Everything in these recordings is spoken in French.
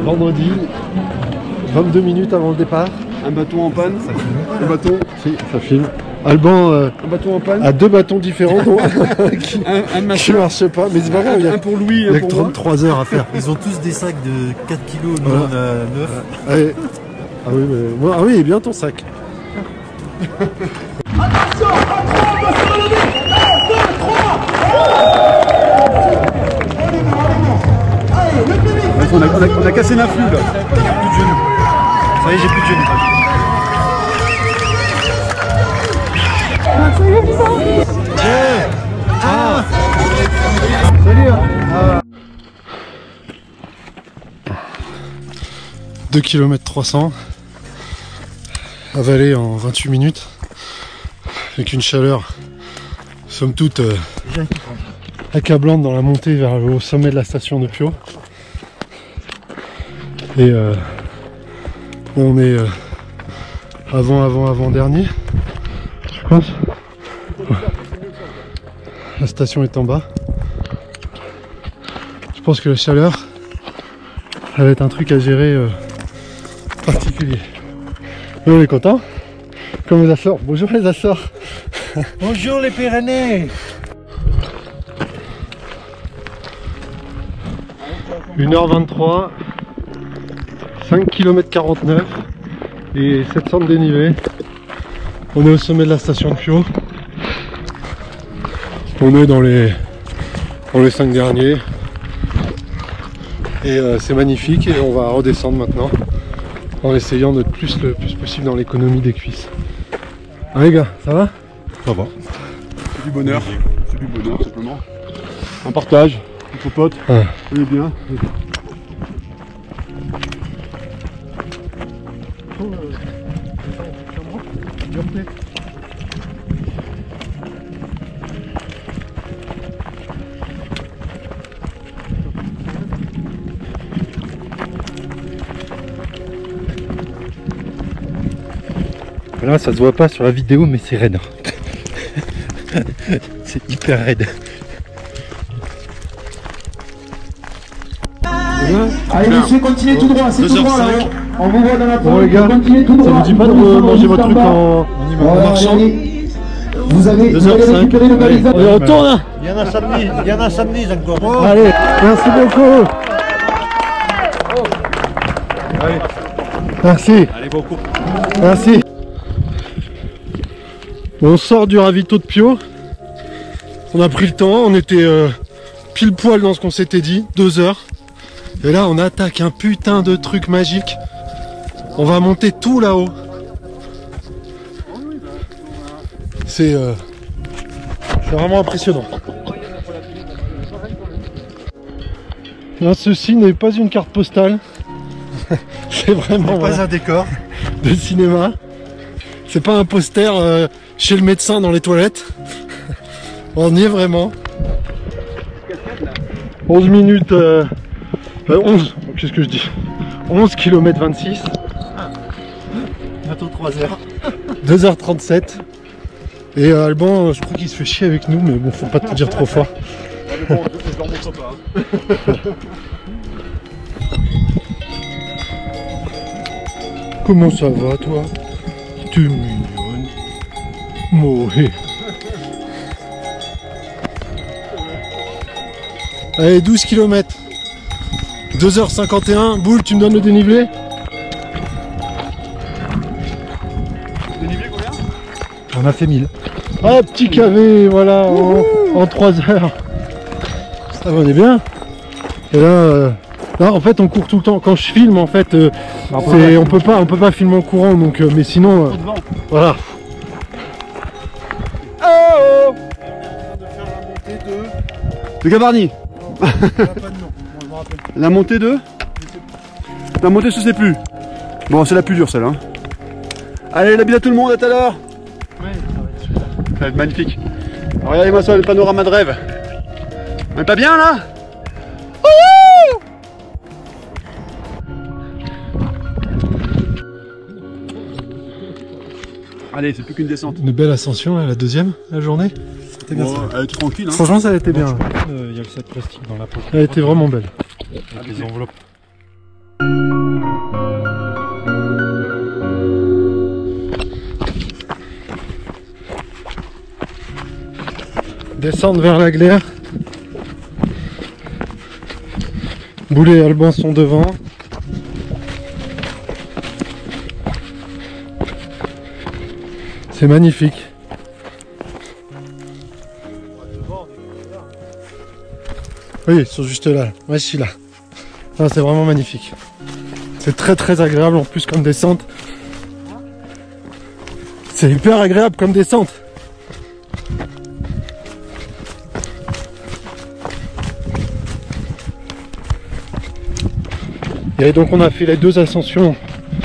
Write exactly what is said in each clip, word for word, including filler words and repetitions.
vendredi, vingt-deux minutes avant le départ. Un bâton en panne. Un bâton. Si, ça filme. Alban euh, un bâton en panne. a deux bâtons différents dont un qui ne marche pas, mais c'est pas grave. Il y a un pour Louis, il y un a pour trente-trois heures à faire. Ils ont tous des sacs de quatre kilos, nous Voilà. on a neuf. Allez. Ah oui, mais moi, ah oui, il est bien ton sac. Attention, à trois, on va se relever. un, deux, trois. Allez, le public. On a, on, a, on a cassé l'influx là. Plus de genoux. Ça y est, j'ai plus de genoux. Ah. Salut. Ah. deux kilomètres trois cents avalé en vingt-huit minutes avec une chaleur somme toute euh, accablante dans la montée vers le haut sommet de la station de Pio. Et euh, on est euh, avant avant avant dernier, je pense. La station est en bas. Je pense que la chaleur, ça va être un truc à gérer euh, particulier. Mais on est content. Comme les Açores. Bonjour les Açores. Bonjour les Pyrénées. une heure vingt-trois, cinq kilomètres quarante-neuf et sept cents de dénivelé. On est au sommet de la station de Pio. On est dans les, dans les cinq derniers. Et euh, c'est magnifique et on va redescendre maintenant en essayant d'être plus le plus possible dans l'économie des cuisses. Ah les gars, ça va? Ça va. C'est du bonheur. C'est du bonheur simplement. Un partage, entre potes. Ouais. On est bien. Là ça se voit pas sur la vidéo mais c'est raide. C'est hyper raide. Allez, monsieur, continuez tout droit, c'est tout droit là. On vous voit dans la Bon les gars, continuez tout ça droit. vous dit pas de manger votre truc en, en marchant? Vous avez, vous avez récupéré le balisage. On retourne hein. Il y en a samedi, il y en a samedi encore. Allez, merci beaucoup. Merci. Allez, beaucoup. Merci. On sort du ravito de Pio. On a pris le temps, on était euh, pile poil dans ce qu'on s'était dit, deux heures. Et là on attaque un putain de truc magique. On va monter tout là-haut. C'est euh, c'est vraiment impressionnant. Là, ceci n'est pas une carte postale. C'est vraiment Pas voilà, un décor. de cinéma. C'est pas un poster euh, chez le médecin dans les toilettes. On y est vraiment. onze minutes. Euh, euh, onze. Qu'est-ce que je dis? onze kilomètres vingt-six. Bientôt trois heures. deux heures trente-sept. Et euh, Alban, euh, je crois qu'il se fait chier avec nous, mais bon, faut pas te dire trop fort. Je leur montre pas. Comment ça va, toi? Tu es mignonne. Mohé. Allez, douze kilomètres. deux heures cinquante et un. Boule, tu me donnes le dénivelé? Dénivelé combien? On a fait mille. Ah, petit K V, voilà, en, en trois heures. Ça va, on est bien. Et là, euh, là, en fait, on court tout le temps. Quand je filme, en fait, euh, c'est- on peut pas, on peut pas filmer en courant, donc. euh, mais sinon, euh, voilà. Oh de Gavarnie. La montée de La montée je sais plus. Bon c'est la plus dure celle hein. Allez la bise à tout le monde, à tout à l'heure. Ça va être magnifique. Regardez-moi ça, le panorama de rêve. On est pas bien là? Allez, c'est plus qu'une descente. Une belle ascension, là, la deuxième, la journée. C'était bien Bon, ça. elle est tranquille hein. Franchement, ça a été bien. Il y a le sac plastique dans la poche. Elle a été vraiment belle. Avec les enveloppes. Descendre vers la glaire. Boulet et Alban sont devant. C'est magnifique. Oui, ils sont juste là. Ouais, je suis là. C'est vraiment magnifique. C'est très très agréable en plus comme descente. C'est hyper agréable comme descente. Et donc on a fait les deux ascensions.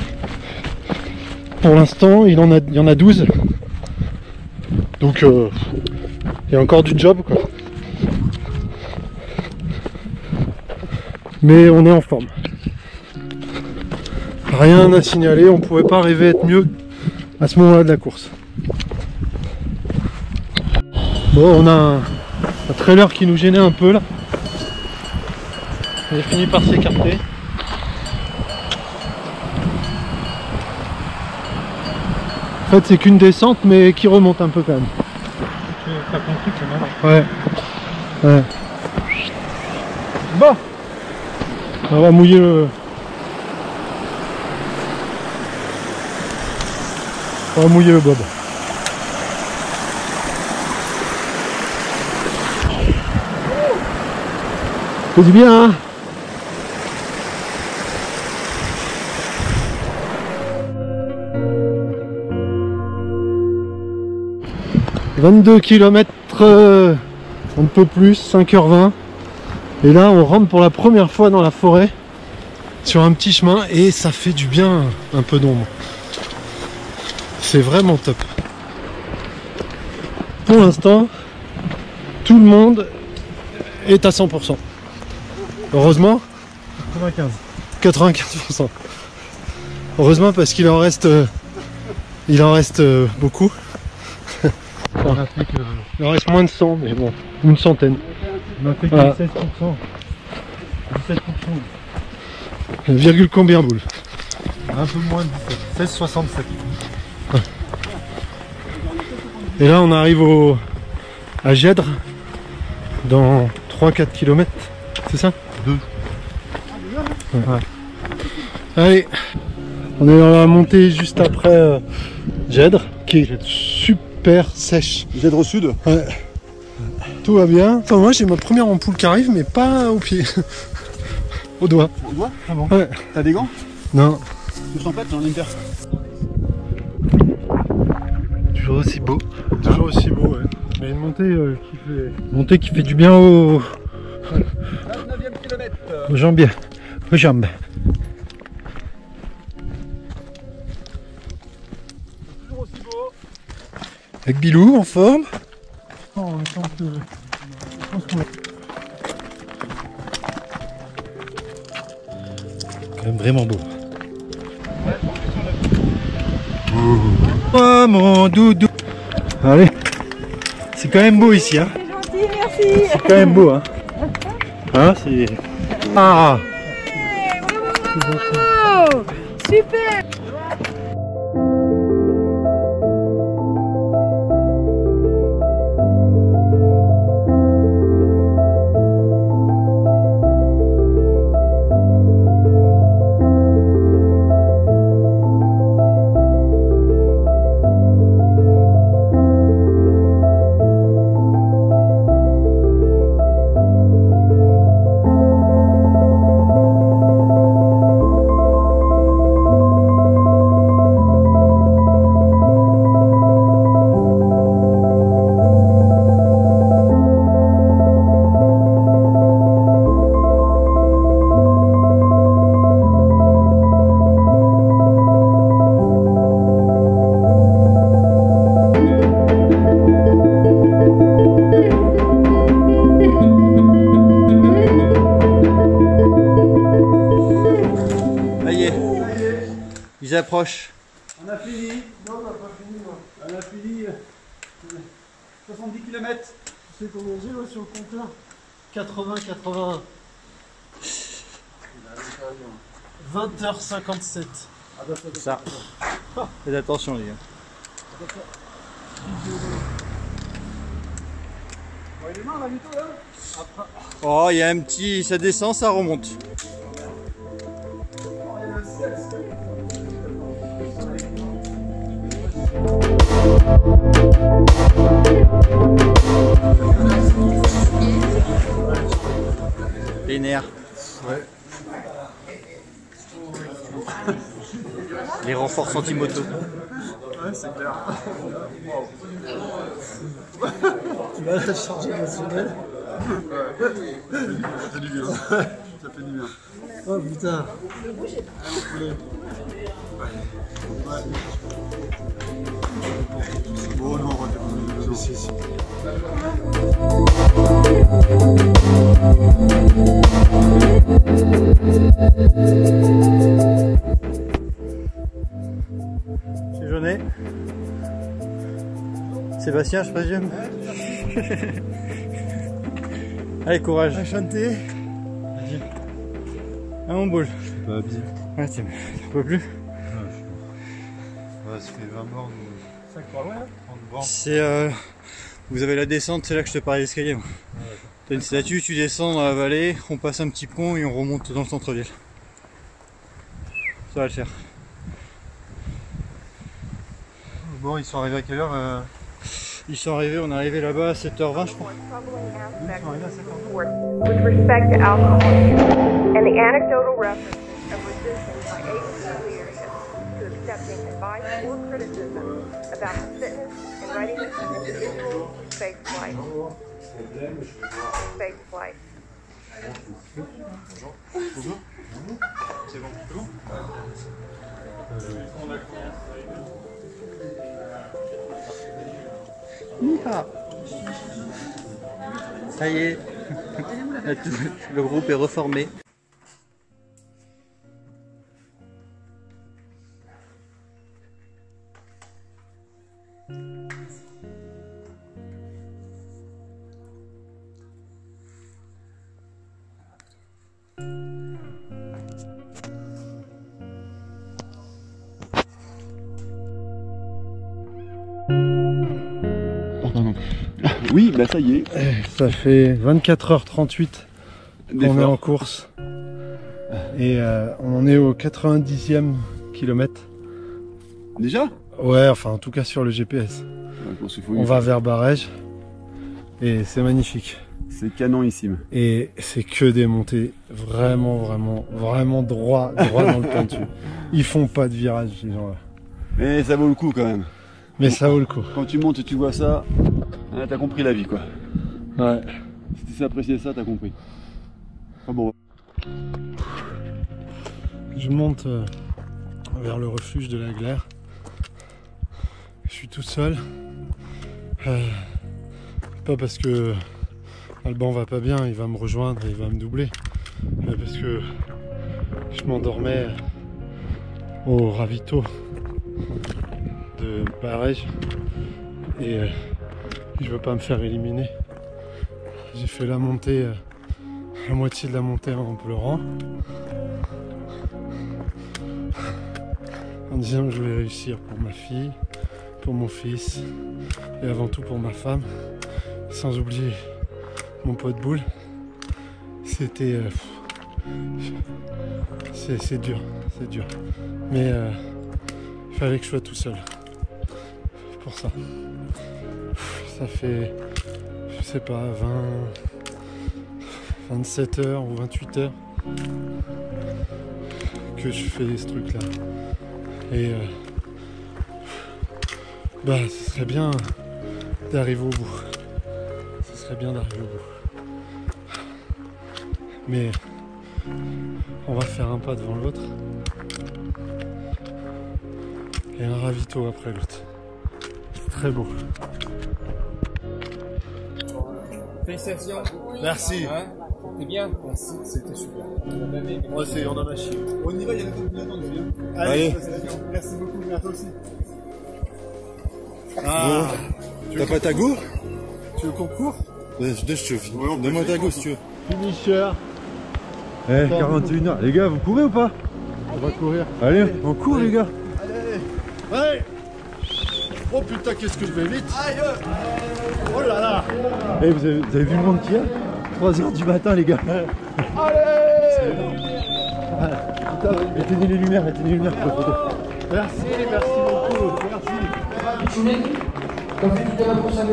Pour l'instant, il en a, il y en a douze. Donc euh, il y a encore du job quoi. Mais on est en forme. Rien à signaler, on pouvait pas rêver être mieux à ce moment-là de la course. Bon, on a un, un trailer qui nous gênait un peu là. Il a fini par s'écarter. En fait, c'est qu'une descente, mais qui remonte un peu quand même. Ça construit, c'est marrant. Ouais. Ouais. Bon. On va mouiller le... On va mouiller le bob. C'est du bien, hein? vingt-deux kilomètres, euh, on ne peut plus, cinq heures vingt. Et là, on rentre pour la première fois dans la forêt, sur un petit chemin, et ça fait du bien, un peu d'ombre. C'est vraiment top. Pour l'instant, tout le monde est à cent pour cent. Heureusement, quatre-vingt-quinze. quatre-vingt-quinze pour cent. Heureusement parce qu'il en reste, euh, il en reste euh, beaucoup. On a fait que... Il en reste moins de cent, mais bon, une centaine. On a fait que Voilà. seize pour cent. dix-sept pour cent. Virgule combien boule? Un peu moins de dix-sept. seize virgule soixante-sept. Et là on arrive au, à Gèdre dans trois quatre kilomètres, c'est ça? deux. Ouais. Ouais. Allez, on est dans la montée juste après euh, Gèdre, qui est super sèche. Gèdre au sud. Ouais. Tout va bien. Enfin moi j'ai ma première ampoule qui arrive, mais pas au pied. Au doigt. Au doigt? Ah bon? Ouais. T'as des gants? Non. Je t'en pète, j'en ai une paire. Toujours aussi beau. Toujours aussi beau, ouais. Mais une montée euh, qui fait... Une montée qui fait du bien aux... vingt-neuvième kilomètre. aux jambes. Aux jambes. Toujours aussi beau. Avec Bilou en forme. Oh, on est en peu... Je pense qu'on a... Quand même vraiment beau. Oh mon doudou. Allez. C'est quand même beau ici, hein. C'est gentil, merci. C'est quand même beau, hein. Hein, c'est... Ah. Bravo. Super. Ils approchent. On a fini. Non, on n'a pas fini. Non. On a fini. euh, soixante-dix kilomètres. Tu sais combien j'ai ouais, sur le compteur? quatre-vingts quatre-vingts. vingt heures cinquante-sept. Ah bah, ça, Ça. Faites attention les gars. Oh, il y a un petit... ça descend, ça remonte. Les nerfs. Ouais. Les renforts anti-moto. Ouais, c'est clair. Tu vas la charger émotionnelle. Ça fait du bien. Ça fait du bien. Oh putain. Bon, non, on va déposer. Si, si. C'est Jaunet. Sébastien, je présume. Allez, courage. Enchanté. Vas-y. Ah, mon boule. Je suis pas habillé. Ouais, tu peux plus. Ouais, ça fait vingt bornes. Ça croit loin, trente bornes. C'est euh, vous avez la descente, c'est là que je te parlais d'escalier. Ouais, t'as une statue, tu descends dans la vallée, on passe un petit pont et on remonte dans le centre-ville. Ça va le faire. Bon, ils sont arrivés à quelle heure euh... Ils sont arrivés, on est arrivé là-bas à sept heures vingt, je crois. With respect to alcohol use and the anecdotal references of resistance by agency leadership to accepting advice or criticism about the fitness and readiness of individuals in space flight. Space flight. C'est bon, c'est bon Ça y est, le groupe est reformé. Oui, bah ça y est. Ça fait vingt-quatre heures trente-huit qu'on est en course. Et euh, on est au quatre-vingt-dixième kilomètre. Déjà? Ouais, enfin en tout cas sur le G P S. Ouais, on va vers Barège. Et c'est magnifique. C'est canonissime. Et c'est que des montées vraiment, vraiment, vraiment droit, droit dans le pentu. Ils font pas de virage, ces gens-là. Mais ça vaut le coup quand même. Mais ça vaut le coup. Quand tu montes et tu vois ça, hein, t'as compris la vie quoi. Ouais. Si tu sais apprécier ça, t'as compris. Ah bon. Je monte euh, vers le refuge de la Glaire. Je suis tout seul. Euh, pas parce que Alban va pas bien, il va me rejoindre et il va me doubler. Mais parce que je m'endormais au ravito de Barège et euh, je veux pas me faire éliminer. J'ai fait la montée, euh, la moitié de la montée en pleurant, en disant que je voulais réussir pour ma fille, pour mon fils et avant tout pour ma femme, sans oublier mon pote Boule. C'était euh, c'est dur, c'est dur, mais euh, il fallait que je sois tout seul pour ça. Ça fait, je sais pas, vingt, vingt-sept heures ou vingt-huit heures que je fais ce truc là. Et euh, bah ce serait bien d'arriver au bout. Ce serait bien d'arriver au bout. Mais on va faire un pas devant l'autre. Et un ravito après l'autre. C'est très beau. Félicitations. Merci. Ouais. T'es bien? Merci, c'était super. Moi c'est on en a chié. On y va, il y en a d'autres qui attendent, Julien. Allez. Merci beaucoup, mais à toi aussi. Ah, t'as pas ta go? Tu veux qu'on court? Je te Donne-moi ta go si tu veux. Finisher. Eh, quarante et une heures. Les gars, vous courez ou pas? On va courir. Allez, on court les gars. Allez. Oh putain, qu'est-ce que je vais vite. Oh là là. Eh, vous, avez, vous avez vu le monde qu'il y a? trois heures du matin, les gars. Allez. Putain, éteignez les lumières, éteignez les lumières pour la photo. Merci, merci beaucoup. Merci. T'as fait tout à l'heure pour ça.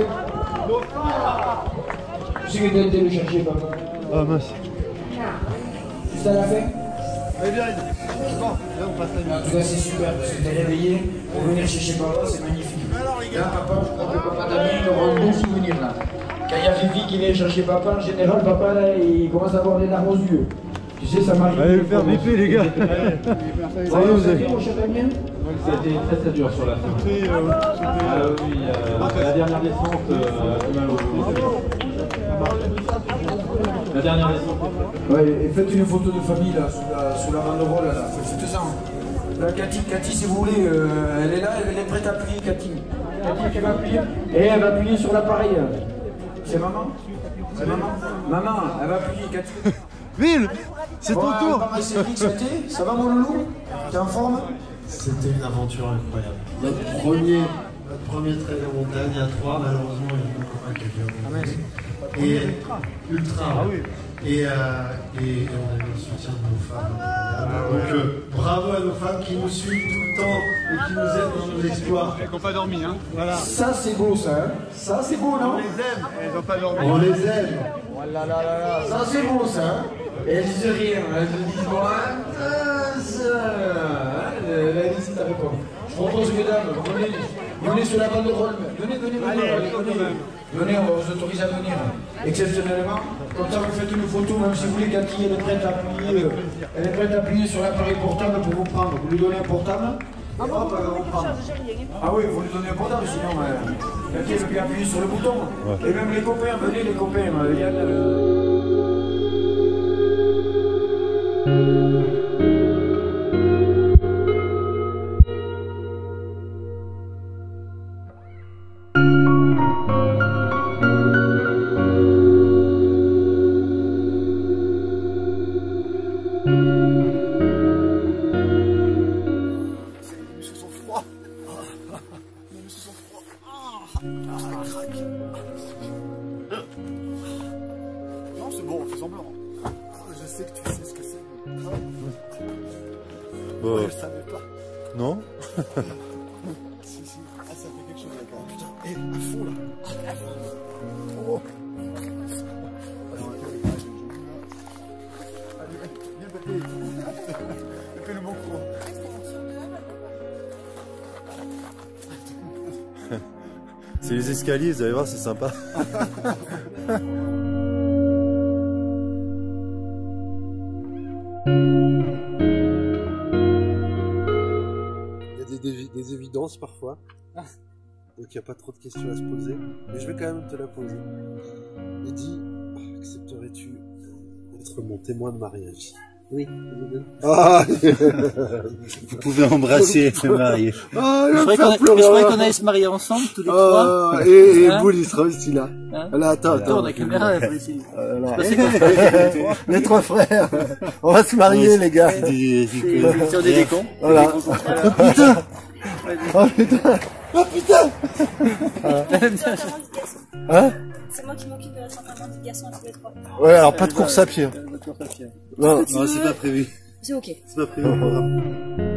Je sais que t'as été le chercher, papa. Ah mince. Ça l'a fait? Allez, viens. Bon, là on passe la nuit. En tout cas, c'est super parce que t'es réveillé pour venir chercher papa, c'est magnifique. Là, papa, je crois que papa Damien, il aura un bon souvenir là. Quand il y a Fifi qui vient chercher papa, en général, papa là, il commence à avoir des larmes aux yeux. Tu sais, ça m'arrive. Allez le faire bipper, les gars. Ça va, vous avez mon cher Damien? C'était très très dur sur la fin. Ah oui, euh, la dernière descente euh, a fait mal au dos. La dernière descente. Ouais, et faites une photo de famille là, sous la, sous la banderole là, faites ça. Là, Cathy, Cathy, si vous voulez, euh, elle est là, elle est prête à appuyer, Cathy. Cathy, elle va appuyer. Et elle va appuyer sur l'appareil. C'est maman? C'est maman? Maman, elle va appuyer, Cathy. Ville, c'est bon, ton tour. Maman, c'est Rick, ça t'est? Ça va mon loulou? T'es en forme? C'était une aventure incroyable. Notre premier, notre premier trail de montagne à trois, malheureusement, il y a mon copain qui a fait un Et ultra. Ah oui. Et, euh, et, et on a eu le soutien de nos femmes. Donc euh, bravo à nos femmes qui nous suivent tout le temps et qui nous aident dans nos exploits. Elles n'ont pas dormi, hein. Voilà. Ça c'est beau ça, hein. Ça c'est beau, non? On les aime, elles n'ont pas dormi. On les aime. Oh là là là là. Ça c'est beau ça, hein. Et elles disent rien, elles disent bon, hein, ça. Là, ici, t'as répondu. Je propose, mesdames, venez, venez sur la banderole. Venez, venez, venez. Allez, Allez, venez. Venez, on vous autorise à venir. Exceptionnellement. Comme ça, vous faites une photo, même si vous voulez, Cathy, elle est prête à appuyer. Elle est prête à appuyer sur l'appareil portable pour vous prendre. Vous lui donnez un portable. Et hop, elle va vous prendre. Ah oui, vous lui donnez un portable, sinon, euh, Cathy, elle peut appuyer sur le bouton. Ouais. Et même les copains, venez, les copains. Il y a le... Non, c'est bon, on fait semblant. Je sais que tu sais ce que c'est. Bon. Je savais pas. Non. Si, si. Ah, ça fait quelque chose là. Putain, hé, à fond là. À fond. Oh. Allez, viens taper. Fais le bon coup. C'est les escaliers, vous allez voir, c'est sympa. Il y a des, des, des évidences parfois, donc il n'y a pas trop de questions à se poser, mais je vais quand même te la poser. Eddy, accepterais-tu d'être mon témoin de mariage? Oui. Ah vous pouvez embrasser le marié. Ah, je croyais qu'on allait se marier ensemble tous les ah, trois. Et, et hein? Boule il sera aussi là. Hein? Là, attends, attends. La caméra est ici. Alors, les trois frères, on va se marier les gars. Sur des décons. Voilà. Oh putain. Oh putain. Oh putain. Hein? C'est moi qui m'occupe de la trentaine du garçon à tous les trois. Ouais, alors pas de course à pied. Non, non, c'est pas prévu. C'est ok. C'est pas prévu au programme.